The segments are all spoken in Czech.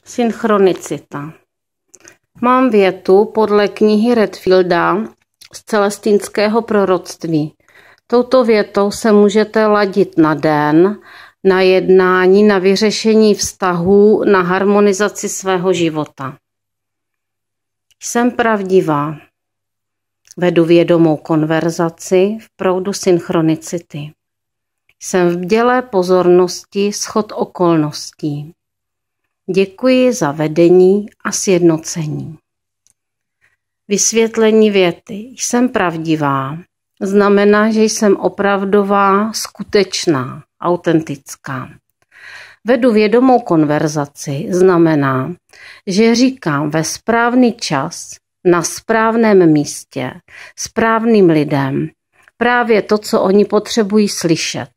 Synchronicita. Mám větu podle knihy Redfielda z celestinského proroctví. Touto větou se můžete ladit na den, na jednání, na vyřešení vztahů, na harmonizaci svého života. Jsem pravdivá. Vedu vědomou konverzaci v proudu synchronicity. Jsem v bdělé pozornosti shod okolností. Děkuji za vedení a sjednocení. Vysvětlení věty. Jsem pravdivá. Znamená, že jsem opravdová, skutečná, autentická. Vedu vědomou konverzaci znamená, že říkám ve správný čas, na správném místě, správným lidem právě to, co oni potřebují slyšet.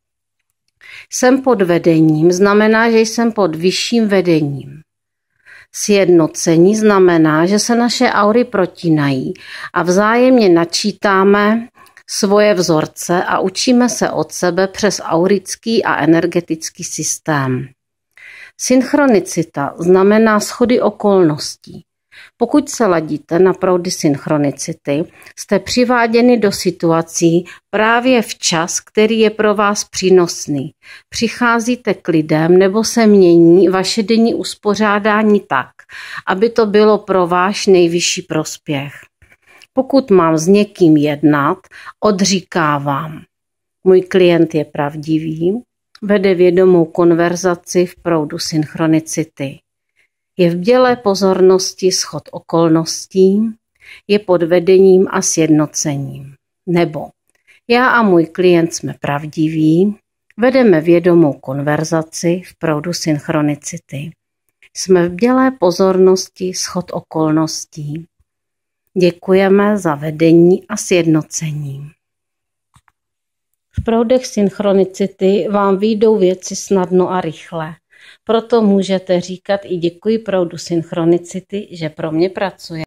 Jsem pod vedením znamená, že jsem pod vyšším vedením. Sjednocení znamená, že se naše aury protínají a vzájemně načítáme svoje vzorce a učíme se od sebe přes aurický a energetický systém. Synchronicita znamená shody okolností. Pokud se ladíte na proudy synchronicity, jste přiváděni do situací právě v čas, který je pro vás přínosný. Přicházíte k lidem nebo se mění vaše denní uspořádání tak, aby to bylo pro váš nejvyšší prospěch. Pokud mám s někým jednat, odříkávám. Můj klient je pravdivý, vede vědomou konverzaci v proudu synchronicity. Je v bdělé pozornosti shod okolností, je pod vedením a sjednocením. Nebo já a můj klient jsme pravdiví, vedeme vědomou konverzaci v proudu synchronicity. Jsme v bdělé pozornosti shod okolností. Děkujeme za vedení a sjednocení. V proudech synchronicity vám vyjdou věci snadno a rychle. Proto můžete říkat i děkuji proudu synchronicity, že pro mě pracuje.